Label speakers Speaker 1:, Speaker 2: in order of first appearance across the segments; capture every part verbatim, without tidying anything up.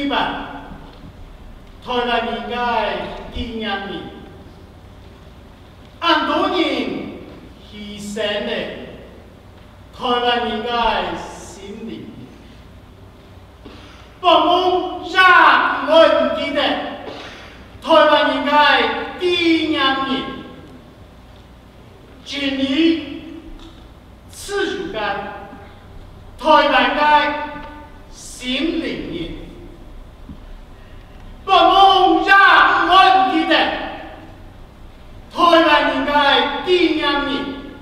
Speaker 1: 版台湾人嘅纪念日，按多人牺牲嘅台湾人嘅心灵，帮忙让我记得台湾人嘅纪念日，建立自主嘅台湾嘅心灵日。 帮忙让我记得台湾人嘅纪念日，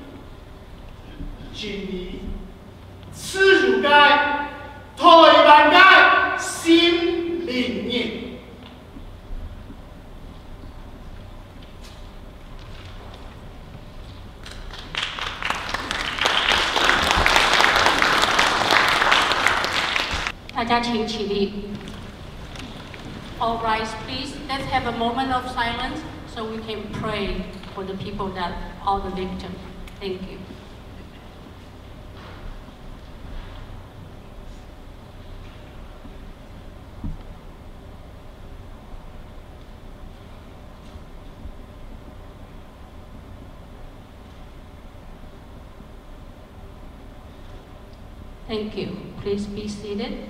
Speaker 1: 建立自主嘅台湾嘅心灵日。
Speaker 2: 大家请起立。 All rise, please. Let's have a moment of silence so we can pray for the people that are the victims. Thank you. Thank you. Please be seated.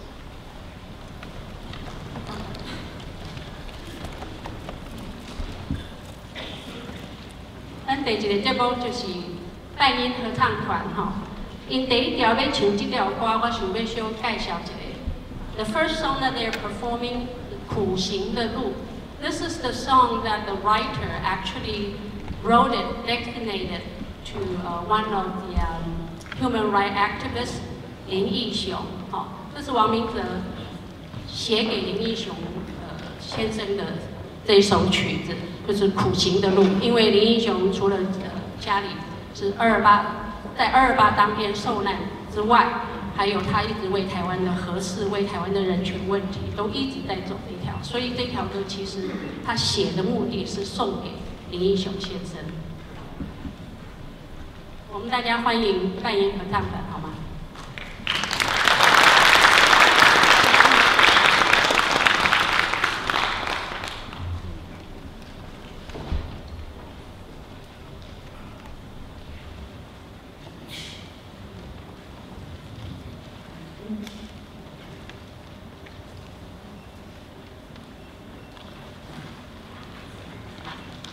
Speaker 2: 咱第一个节目就是拜音合唱团吼，因第一条要唱这条歌，我想要小介绍一下。The first song that they are performing, 苦行的路。This is the song that the writer actually wrote it, dedicated to uh, one of the um, human rights activists 林义雄。吼，这是王明哲写给林义雄呃先生的这一首曲子。 就是苦行的路，因为林英雄除了呃家里是二二八在二二八当天受难之外，还有他一直为台湾的核四、为台湾的人权问题都一直在走这条，所以这条歌其实他写的目的是送给林英雄先生。我们大家欢迎扮演合唱团，好吗？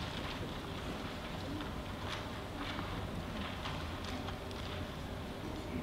Speaker 3: 《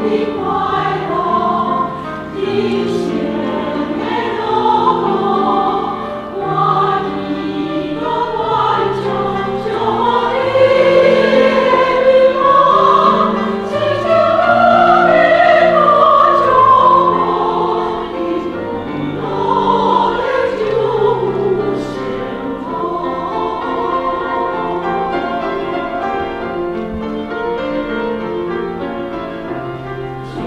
Speaker 3: 天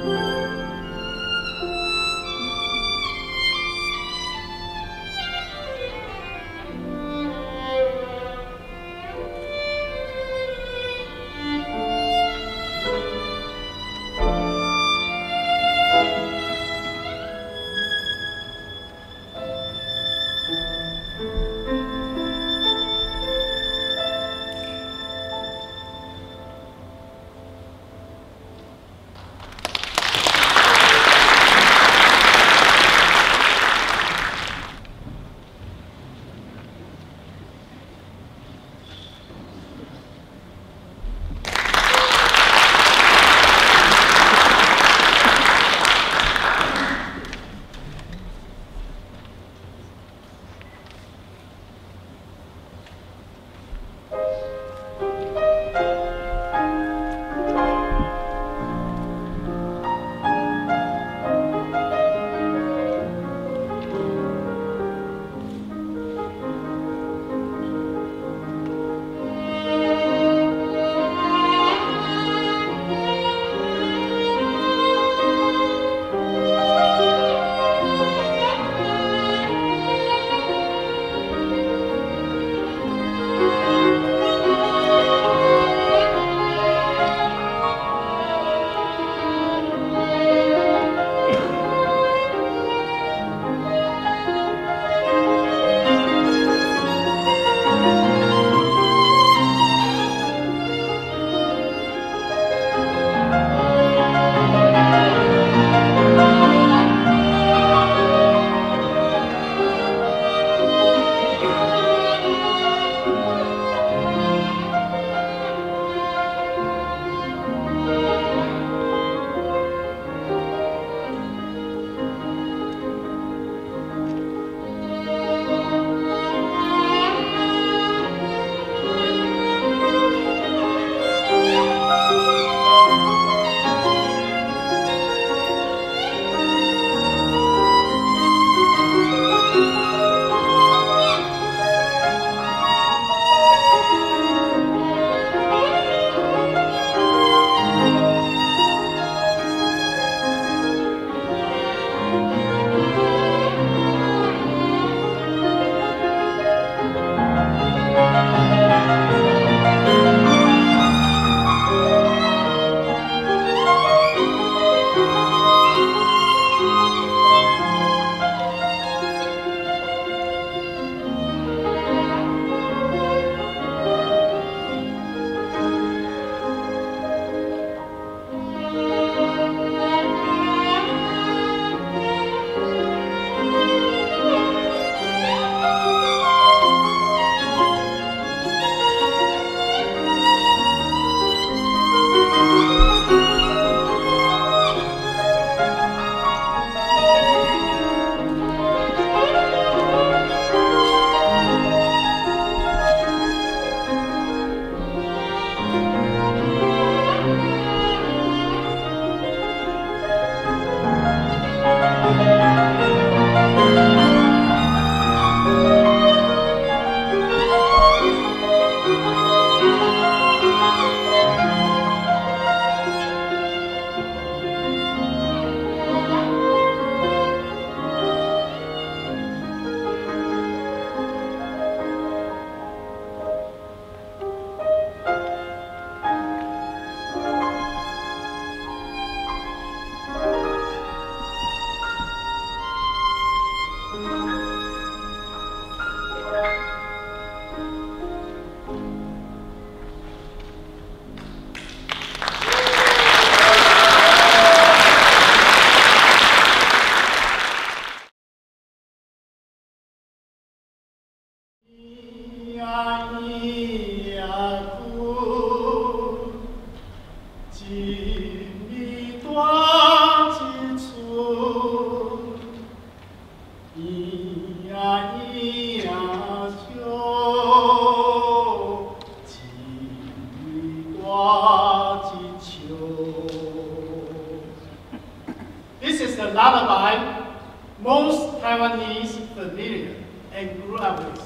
Speaker 1: This is the lullaby most Taiwanese familiar and grew up with.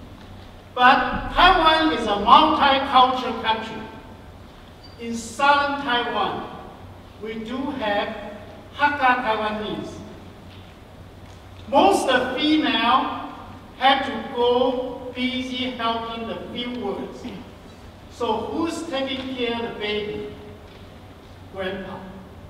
Speaker 1: But Taiwan is a multicultural country. In southern Taiwan, we do have Hakka Taiwanese. Most of the female have to go busy helping the few words. So who's taking care of the baby? Grandpa.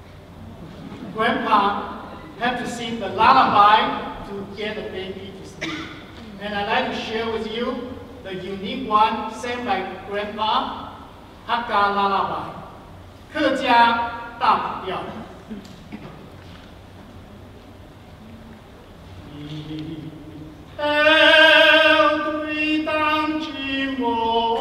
Speaker 1: Grandpa have to sing the lullaby to get the baby to sleep. And I'd like to share with you the unique one sang by Grandpa, Hakka Lullaby, 客家大调。El对当寂寞。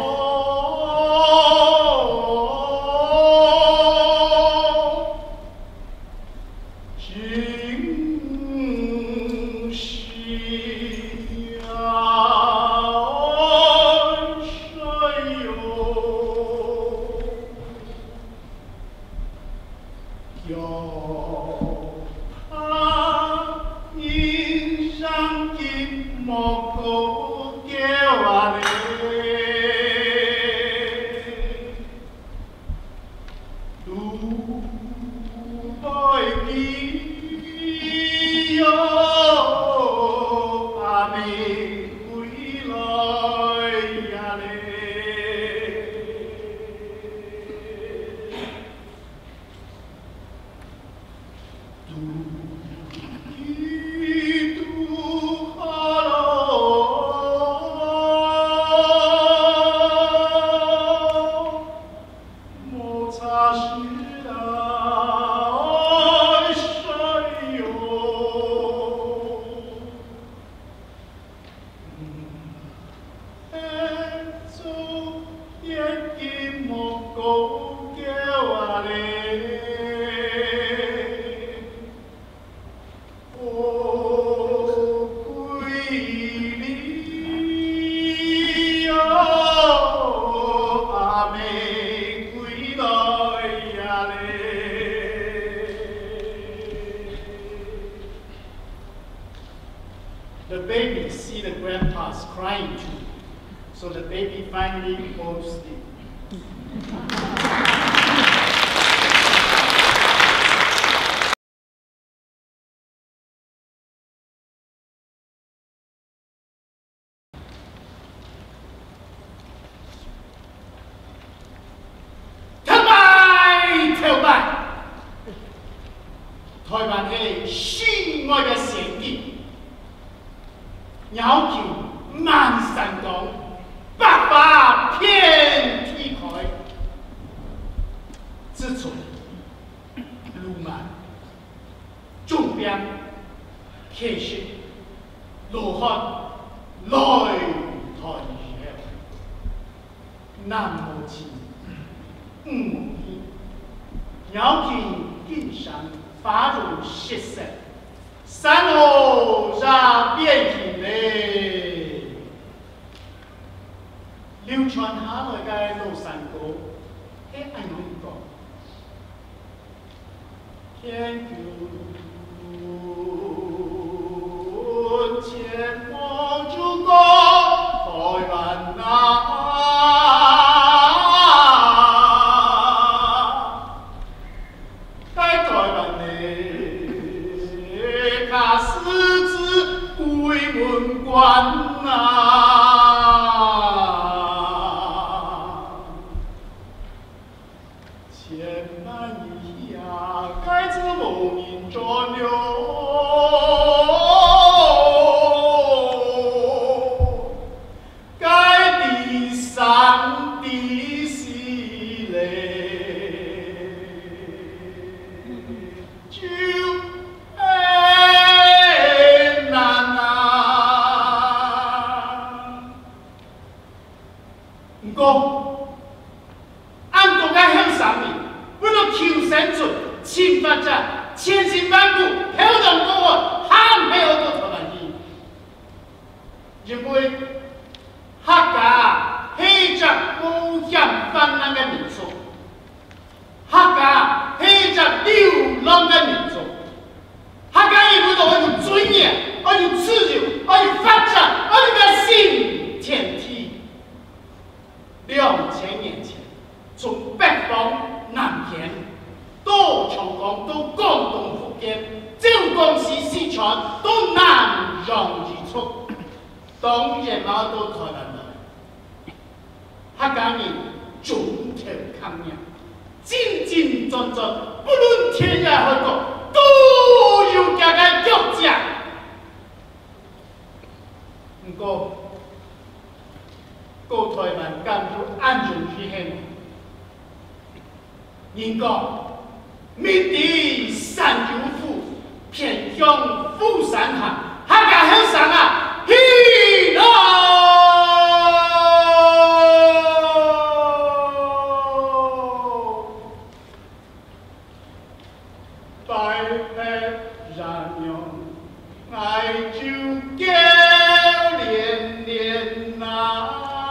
Speaker 1: The baby see the grandpa's crying too, so the baby finally goes to sleep.跳摆跳摆，台湾的心爱的神经。 鸟叫满山高，百花遍地开。自从路漫中边开始落下来台上，南无情，五天，鸟叫金山发如血色。 山路上变起来，流传下来嘅老山歌，係安怎講？天高千萬祖國，台灣啊！ 关啊，千万里呀，该自某人转流，该地上地西嘞，就。 講按國家向上面，為了求生存、侵犯者，千辛萬苦，漂洋過海，喊配合到台灣去，因為客家係隻無險泛濫嘅民族，客家係隻流浪嘅民族，客家因為到我有尊嚴，我有自由，我有發展，我有個新天地。 兩千年前，從北方南邊多重间，整公司市场都难容而出，当然嘛都台湾来，客家人总头抗命，真真正正，不论天涯海角，都有家个脚趾。不过，高台湾感到安全起见，人讲。面对山有虎，偏向富山行，客家乡上啊，起来！白黑染用，爱就叫连连呐。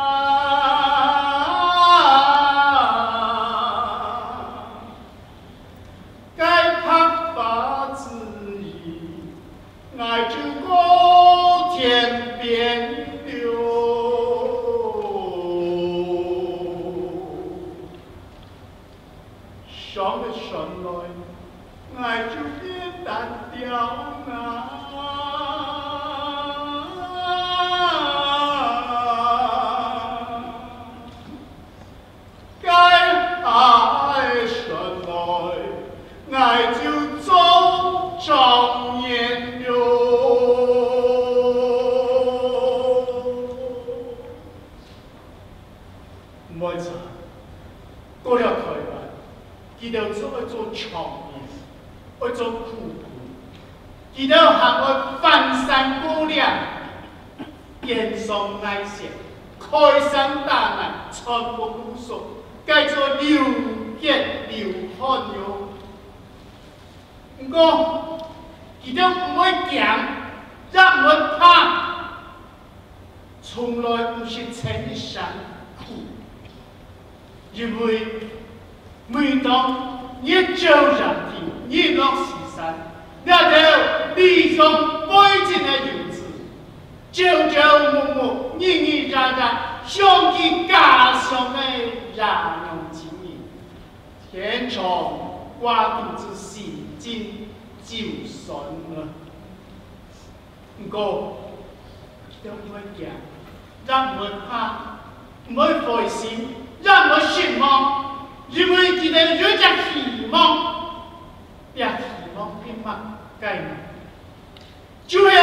Speaker 1: 伊都喊我翻山过岭，严嵩爱险，开山大难，穿过古树，改做流血流汗哟。不过，伊都唔会惊，也唔会怕，从来不是称山苦，因为每当日照日天，日落西山。那头理想背景的日子，朝朝暮暮，日日日日，想起家乡的热浓情意，天长挂肚子心境就算了。不过，都唔会惊，咱唔会怕，唔会灰心，咱唔会失望，因为佢哋有只希望，也希望变嘛。概念，就系